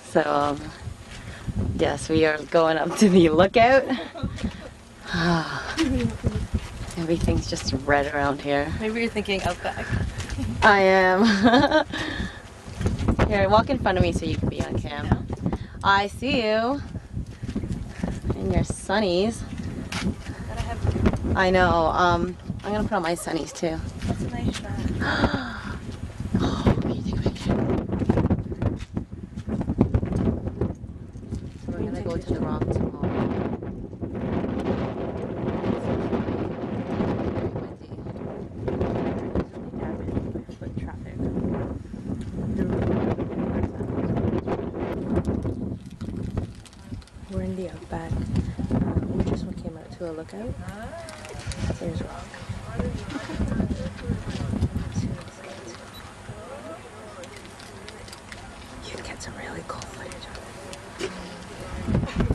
So, yes, we are going up to the lookout. Everything's just red around here. Maybe you're thinking Outback. I am. Here, walk in front of me so you can be on cam. I see you. In your sunnies. I know. I'm gonna put on my sunnies too. That's a nice shot. Oh, can you take a picture? So we're gonna go to the wrong tomorrow. We're in the Outback. We just came out to a lookout. There's rock. You can get some really cool footage of it.